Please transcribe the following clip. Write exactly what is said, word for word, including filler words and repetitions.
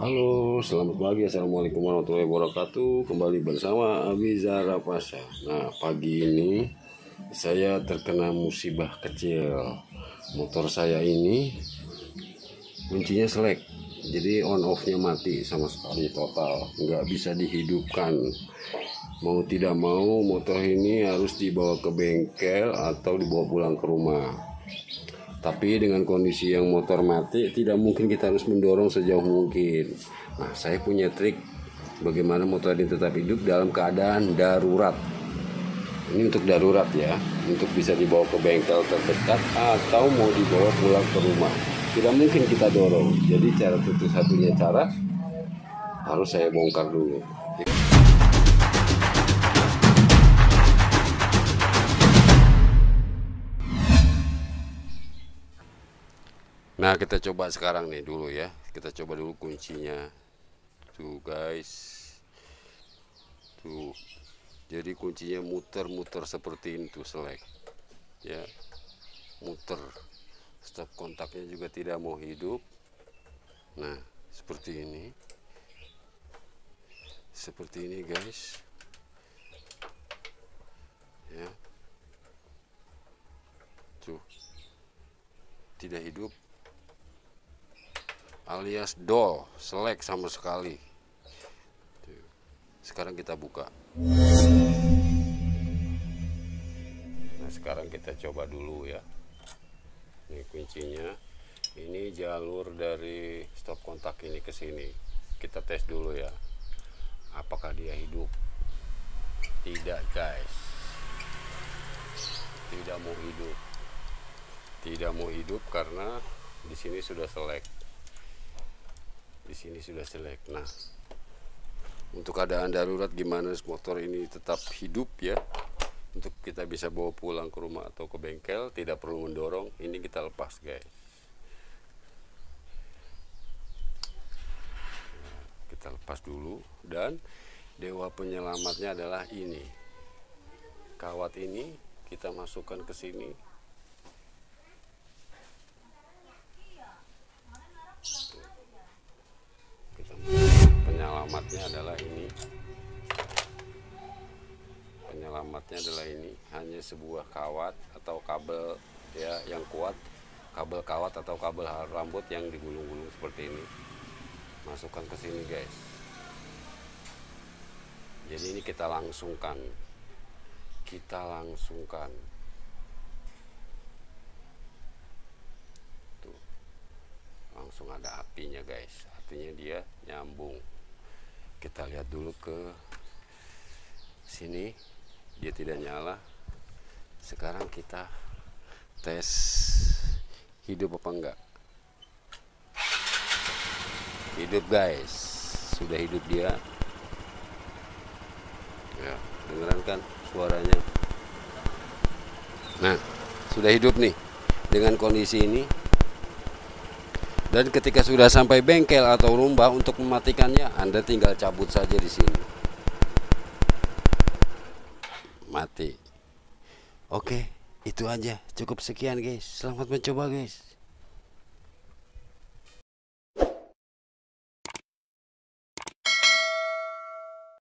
Halo, selamat pagi. Assalamualaikum warahmatullahi wabarakatuh. Kembali bersama Abizar Pasha. Nah, pagi ini saya terkena musibah kecil. Motor saya ini kuncinya selek, jadi on off-nya mati sama sekali total, nggak bisa dihidupkan. Mau tidak mau motor ini harus dibawa ke bengkel atau dibawa pulang ke rumah. Tapi dengan kondisi yang motor mati, tidak mungkin kita harus mendorong sejauh mungkin. Nah, saya punya trik bagaimana motor ini tetap hidup dalam keadaan darurat. Ini untuk darurat ya, untuk bisa dibawa ke bengkel terdekat atau mau dibawa pulang ke rumah. Tidak mungkin kita dorong. Jadi cara satu-satunya cara harus saya bongkar dulu. Nah, kita coba sekarang nih dulu ya. Kita coba dulu kuncinya. Tuh guys. Tuh. Jadi kuncinya muter-muter seperti ini tuh, selek. Ya. Muter. Stop kontaknya juga tidak mau hidup. Nah, seperti ini. Seperti ini guys. Ya. Tuh. Tidak hidup, alias dol, selek sama sekali. Sekarang kita buka. Nah, sekarang kita coba dulu ya. Ini kuncinya. Ini jalur dari stop kontak ini ke sini. Kita tes dulu ya. Apakah dia hidup? Tidak, guys. Tidak mau hidup. Tidak mau hidup karena di sini sudah selek. Di sini sudah selek. Nah, untuk keadaan darurat gimana motor ini tetap hidup ya, untuk kita bisa bawa pulang ke rumah atau ke bengkel, tidak perlu mendorong. Ini kita lepas guys. Nah, kita lepas dulu, dan dewa penyelamatnya adalah ini. Kawat ini kita masukkan ke sini. Penyelamatnya adalah ini. Penyelamatnya adalah ini, hanya sebuah kawat atau kabel ya yang kuat, kabel kawat atau kabel rambut yang digulung-gulung seperti ini. Masukkan ke sini guys. Jadi ini kita langsungkan. Kita langsungkan. Tuh. Langsung ada apinya guys. Artinya dia nyambung. Kita lihat dulu ke sini, dia tidak nyala. Sekarang kita tes hidup apa enggak. Hidup guys, sudah hidup dia. Ya, dengeran kan suaranya. Nah, sudah hidup nih dengan kondisi ini. Dan ketika sudah sampai bengkel atau rumah, untuk mematikannya Anda tinggal cabut saja di sini. Mati. Oke, itu aja. Cukup sekian guys. Selamat mencoba guys.